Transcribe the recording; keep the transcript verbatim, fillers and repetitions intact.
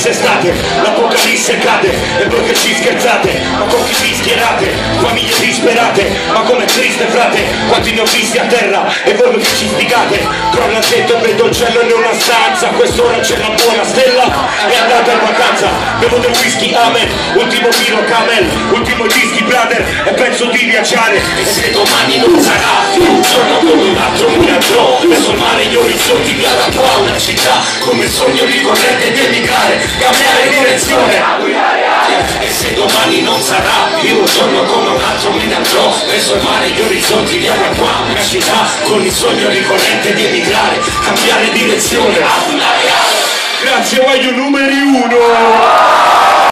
quest'estate l'apocalisse cade e voi che ci scherzate, ma con chi vi schierate? Famiglie disperate, ma come triste frate, quanti ne ho visti a terra e voi che ci spiegate? Crolla dentro, vedo il cielo in una stanza, a quest'ora c'è una buona stella, è andata in vacanza, bevo del whisky amen, ultimo vino camel, ultimo dischi brother e penso di viaggiare. E se domani non sarà più un giorno come un altro mi andrò verso il mare, gli orizzonti mi darà qua una città come il sogno ricorrente di emigrare, cambiare direzione. E se domani non sarà più un giorno come un altro me ne andrò verso il mare, gli orizzonti di avrà qua una città con il sogno ricorrente di emigrare, cambiare direzione. Grazie, voglio numeri uno.